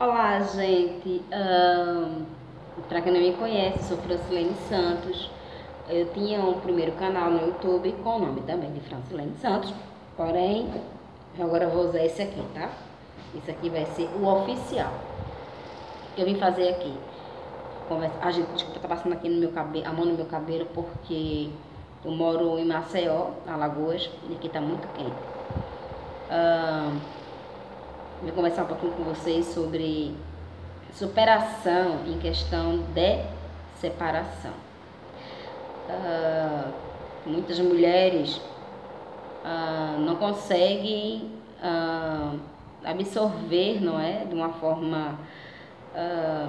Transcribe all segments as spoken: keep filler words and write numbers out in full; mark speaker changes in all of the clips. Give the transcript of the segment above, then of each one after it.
Speaker 1: Olá, gente. Um, para quem não me conhece, sou Francilene Santos. Eu tinha um primeiro canal no YouTube com o nome também de Francilene Santos, porém, agora eu vou usar esse aqui, tá? Esse aqui vai ser o oficial. O que eu vim fazer aqui? Conversa... A gente, desculpa, tá passando aqui no meu cabelo, a mão no meu cabelo, porque eu moro em Maceió, Alagoas, e aqui tá muito quente. Um, Vou conversar um pouquinho com vocês sobre superação em questão de separação. Uh, muitas mulheres uh, não conseguem uh, absorver, não é, de uma forma uh,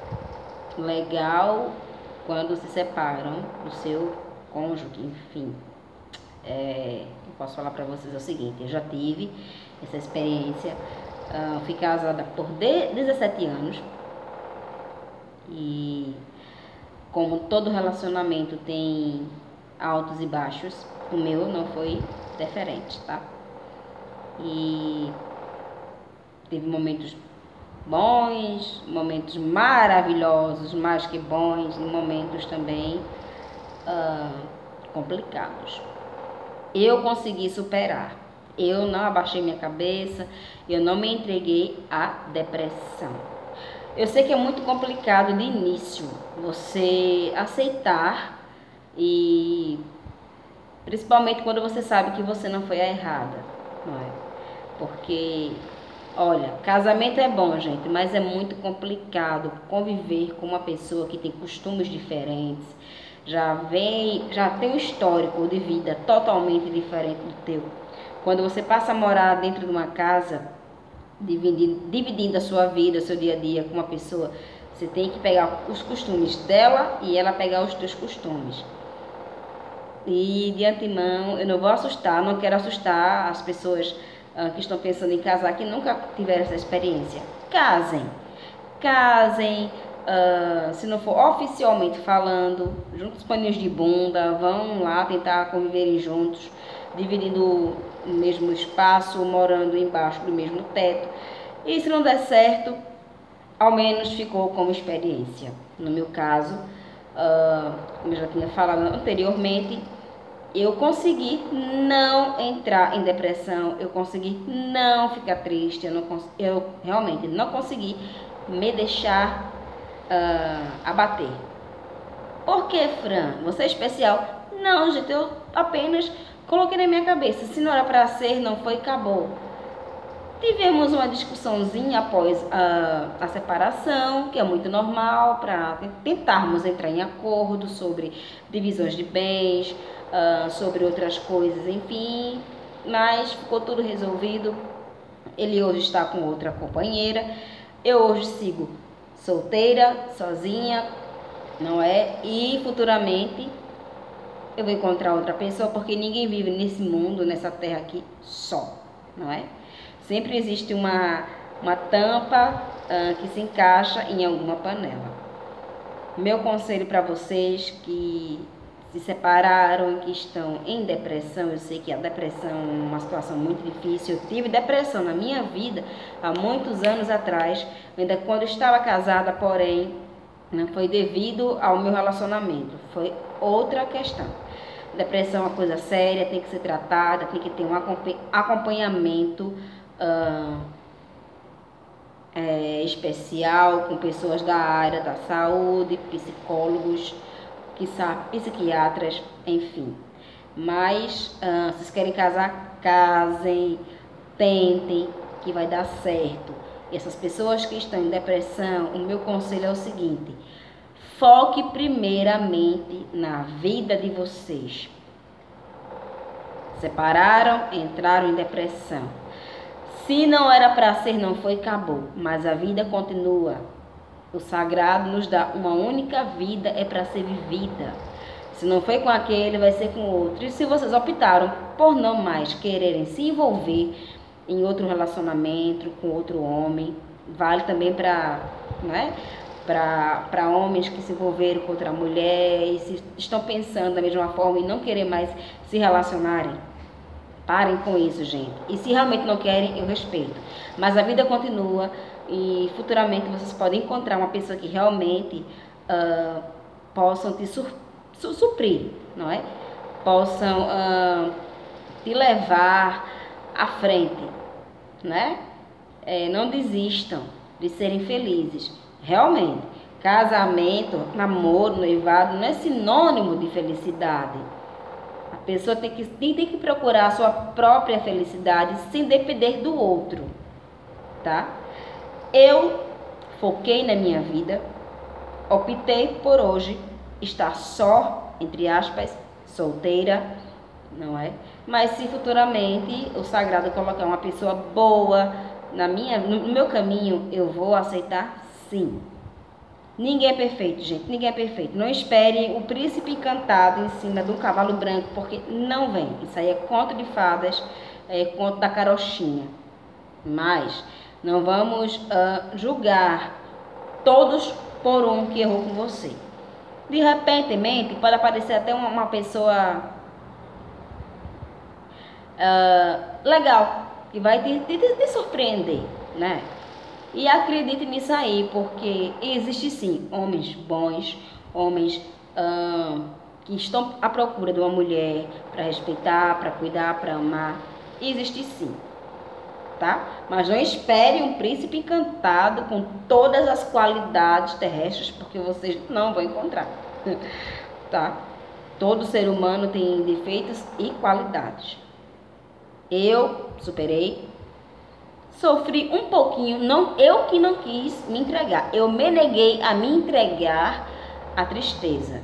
Speaker 1: legal quando se separam do seu cônjuge, enfim. É, eu posso falar para vocês o seguinte: eu já tive essa experiência. Uh, fui casada por dezessete anos e, como todo relacionamento tem altos e baixos, o meu não foi diferente, tá? E teve momentos bons, momentos maravilhosos, mais que bons, e momentos também uh, complicados. Eu consegui superar. Eu não abaixei minha cabeça, eu não me entreguei à depressão. Eu sei que é muito complicado de início você aceitar, e principalmente quando você sabe que você não foi a errada, não é? Porque, olha, casamento é bom, gente, mas é muito complicado conviver com uma pessoa que tem costumes diferentes, já vem, já tem um histórico de vida totalmente diferente do teu. Quando você passa a morar dentro de uma casa, dividindo, dividindo a sua vida, o seu dia a dia com uma pessoa, você tem que pegar os costumes dela e ela pegar os teus costumes. E de antemão, eu não vou assustar, não quero assustar as pessoas uh, que estão pensando em casar, que nunca tiveram essa experiência. Casem, casem, uh, se não for oficialmente falando, juntos os paninhos de bunda, vão lá tentar conviverem juntos, dividindo o mesmo espaço, morando embaixo do mesmo teto. E se não der certo, ao menos ficou como experiência. No meu caso, uh, como eu já tinha falado anteriormente, eu consegui não entrar em depressão, eu consegui não ficar triste, eu, não eu realmente não consegui me deixar uh, abater. Por que, Fran? Você é especial? Não, gente, eu apenas coloquei na minha cabeça, se não era para ser, não foi, acabou. Tivemos uma discussãozinha após a, a separação, que é muito normal, para tentarmos entrar em acordo sobre divisões de bens, uh, sobre outras coisas, enfim. Mas ficou tudo resolvido. Ele hoje está com outra companheira. Eu hoje sigo solteira, sozinha, não é? E futuramente eu vou encontrar outra pessoa, porque ninguém vive nesse mundo, nessa terra aqui, só, não é? Sempre existe uma, uma tampa uh, que se encaixa em alguma panela. Meu conselho para vocês que se separaram, que estão em depressão, eu sei que a depressão é uma situação muito difícil. Eu tive depressão na minha vida há muitos anos atrás, ainda quando eu estava casada, porém, não foi devido ao meu relacionamento, foi outra questão. Depressão é uma coisa séria, tem que ser tratada, tem que ter um acompanhamento uh, é, especial com pessoas da área da saúde, psicólogos, psiquiatras, enfim. Mas uh, se vocês querem casar, casem, tentem, que vai dar certo. E essas pessoas que estão em depressão, o meu conselho é o seguinte: foque primeiramente na vida de vocês. Separaram, entraram em depressão. Se não era para ser, não foi, acabou. Mas a vida continua. O sagrado nos dá uma única vida, é para ser vivida. Se não foi com aquele, vai ser com outro. E se vocês optaram por não mais quererem se envolver em outro relacionamento com outro homem, vale também para, não é? Para homens que se envolveram com outra mulher e se estão pensando da mesma forma e não querer mais se relacionarem, Parem com isso, gente. E se realmente não querem, eu respeito. Mas a vida continua e futuramente vocês podem encontrar uma pessoa que realmente uh, possam te sur su suprir, não é? Possam uh, te levar à frente, né? É, não desistam de serem felizes. Realmente, casamento, namoro, noivado não é sinônimo de felicidade. A pessoa tem que, tem, tem que procurar a sua própria felicidade sem depender do outro, tá? Eu foquei na minha vida, optei por hoje estar só, entre aspas, solteira, não é? Mas se futuramente o sagrado colocar uma pessoa boa na minha, no meu caminho, eu vou aceitar, sim. Ninguém é perfeito, gente, ninguém é perfeito. Não espere o príncipe encantado em cima de um cavalo branco, porque não vem. Isso aí é conto de fadas, é conto da carochinha. Mas não vamos uh, julgar todos por um que errou com você. De repente, pode aparecer até uma, uma pessoa uh, legal, que vai te, te, te surpreender, né? E acredite nisso aí, porque existe sim homens bons, homens hum, que estão à procura de uma mulher para respeitar, para cuidar, para amar. Existe sim, tá? Mas não espere um príncipe encantado com todas as qualidades terrestres, porque vocês não vão encontrar, tá? Todo ser humano tem defeitos e qualidades. Eu superei. Sofri um pouquinho, não, eu que não quis me entregar. Eu me neguei a me entregar à tristeza.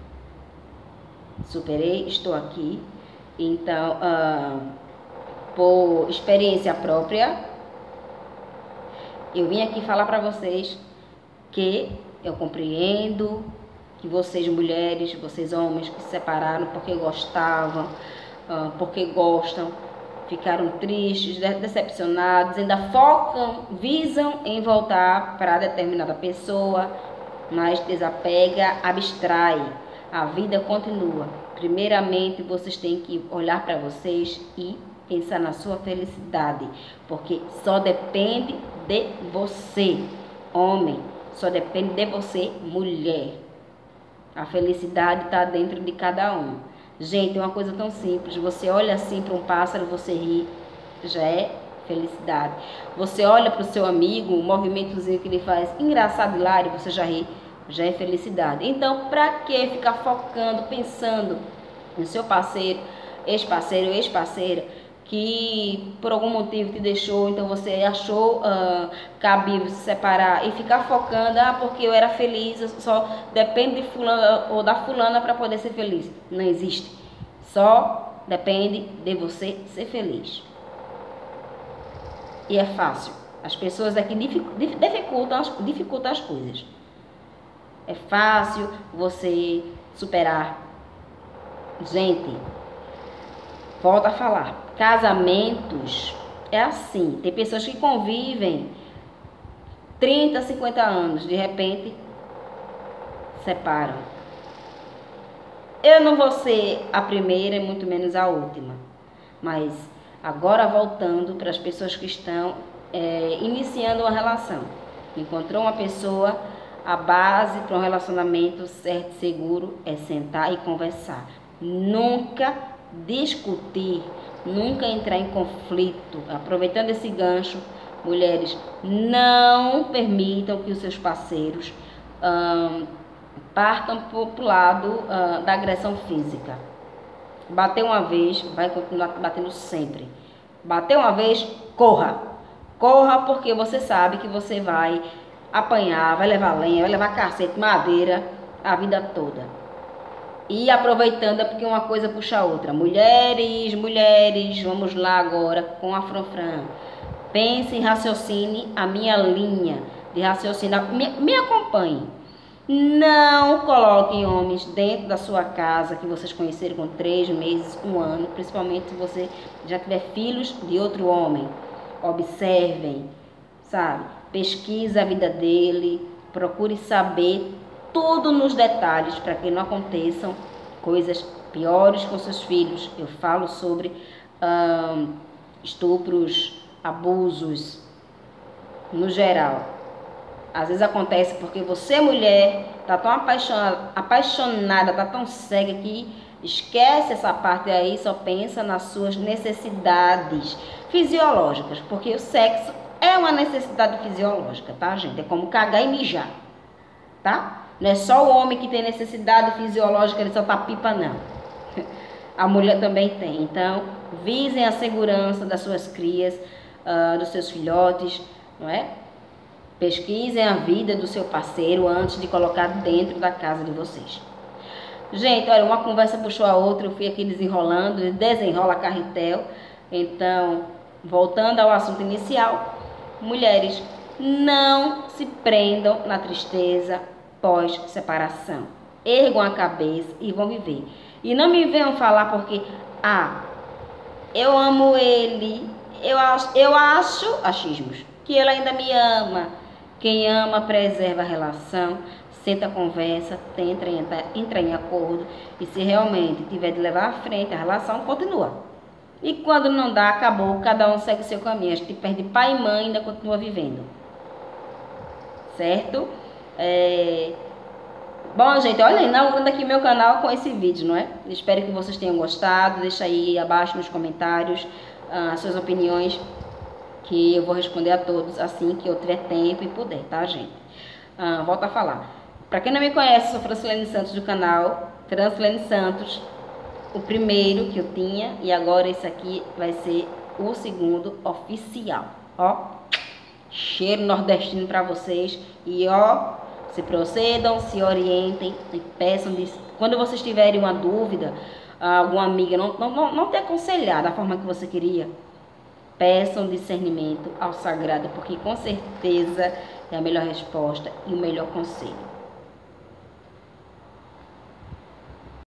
Speaker 1: Superei, estou aqui. Então, ah, por experiência própria, eu vim aqui falar para vocês que eu compreendo que vocês mulheres, vocês homens que se separaram porque gostavam, ah, porque gostam, ficaram tristes, decepcionados, ainda focam, visam em voltar para determinada pessoa, mas desapega, abstrai. A vida continua. Primeiramente, vocês têm que olhar para vocês e pensar na sua felicidade, porque só depende de você, homem, só depende de você, mulher. A felicidade está dentro de cada um. Gente, é uma coisa tão simples. Você olha assim para um pássaro, você ri, já é felicidade. Você olha para o seu amigo, um movimentozinho que ele faz, engraçado, hilário, você já ri, já é felicidade. Então, para que ficar focando, pensando no seu parceiro, ex-parceiro, ex-parceira, que por algum motivo te deixou, então você achou uh, cabível se separar e ficar focando, ah, porque eu era feliz, eu só depende de fulana ou da fulana para poder ser feliz. Não existe. Só depende de você ser feliz. E é fácil. As pessoas aqui dificultam, dificultam as coisas. É fácil você superar. Gente, volto a falar. Casamentos é assim. Tem pessoas que convivem trinta, cinquenta anos. De repente, separam. Eu não vou ser a primeira e muito menos a última. Mas agora voltando para as pessoas que estão é, iniciando uma relação. Encontrou uma pessoa, a base para um relacionamento certo e seguro é sentar e conversar. Nunca discutir, nunca entrar em conflito. Aproveitando esse gancho, mulheres, não permitam que os seus parceiros hum, partam para o lado hum, da agressão física. Bateu uma vez, vai continuar batendo sempre. Bateu uma vez, corra. Corra, porque você sabe que você vai apanhar, vai levar lenha, vai levar cacete, madeira a vida toda. E aproveitando, é porque uma coisa puxa a outra. Mulheres, mulheres, vamos lá agora com a Franfran. Pense, raciocine a minha linha de raciocínio. Me, me acompanhe. Não coloquem homens dentro da sua casa que vocês conheceram com três meses, um ano, principalmente se você já tiver filhos de outro homem. Observem, sabe? Pesquise a vida dele, procure saber tudo nos detalhes para que não aconteçam coisas piores com seus filhos. Eu falo sobre hum, estupros, abusos, no geral. Às vezes acontece porque você, mulher, tá tão apaixonada, apaixonada, tá tão cega que esquece essa parte aí, só pensa nas suas necessidades fisiológicas, porque o sexo é uma necessidade fisiológica, tá, gente? É como cagar e mijar, tá? Não é só o homem que tem necessidade fisiológica, ele só tá pipa, não. A mulher também tem. Então, visem a segurança das suas crias, uh, dos seus filhotes, não é? Pesquisem a vida do seu parceiro antes de colocar dentro da casa de vocês. Gente, olha, uma conversa puxou a outra, eu fui aqui desenrolando, desenrola carretel. Então, voltando ao assunto inicial, mulheres, não se prendam na tristeza pós-separação. Ergam a cabeça e vão viver. E não me venham falar porque, ah, eu amo ele, eu acho, eu acho, achismos, que ele ainda me ama. Quem ama preserva a relação, senta a conversa, tenta entrar, entra em acordo e se realmente tiver de levar à frente a relação, continua. E quando não dá, acabou, cada um segue o seu caminho. A gente perde pai e mãe e ainda continua vivendo. Certo? É... Bom, gente, olha, inaugurando aqui meu canal com esse vídeo, não é? Espero que vocês tenham gostado. Deixa aí abaixo nos comentários ah, as suas opiniões, que eu vou responder a todos assim que eu tiver tempo e puder, tá, gente? Ah, volto a falar. Pra quem não me conhece, sou Francilene Santos do canal Francilene Santos, o primeiro que eu tinha, e agora esse aqui vai ser o segundo oficial, ó. Cheiro nordestino pra vocês e ó, se procedam, se orientem e peçam, de, quando vocês tiverem uma dúvida, alguma amiga não, não, não te aconselhar da forma que você queria, peçam discernimento ao sagrado, porque com certeza é a melhor resposta e o melhor conselho.